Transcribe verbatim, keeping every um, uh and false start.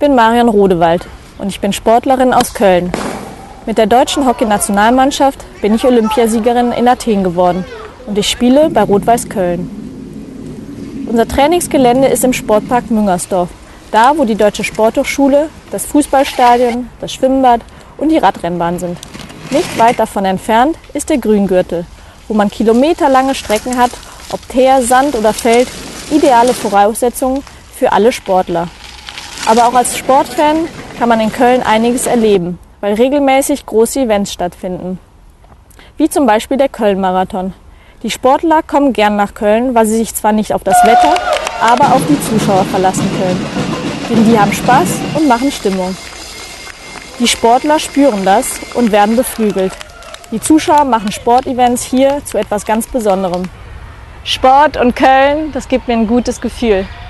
bin Marion Rodewald und ich bin Sportlerin aus Köln. Mit der deutschen Hockey-Nationalmannschaft bin ich Olympiasiegerin in Athen geworden und ich spiele bei Rot-Weiß Köln. Unser Trainingsgelände ist im Sportpark Müngersdorf, da wo die Deutsche Sporthochschule, das Fußballstadion, das Schwimmbad und die Radrennbahn sind. Nicht weit davon entfernt ist der Grüngürtel, wo man kilometerlange Strecken hat, ob Teer, Sand oder Feld, ideale Voraussetzungen für alle Sportler. Aber auch als Sportfan kann man in Köln einiges erleben, weil regelmäßig große Events stattfinden. Wie zum Beispiel der Köln-Marathon. Die Sportler kommen gern nach Köln, weil sie sich zwar nicht auf das Wetter, aber auf die Zuschauer verlassen können. Denn die haben Spaß und machen Stimmung. Die Sportler spüren das und werden beflügelt. Die Zuschauer machen Sportevents hier zu etwas ganz Besonderem. Sport und Köln, das gibt mir ein gutes Gefühl.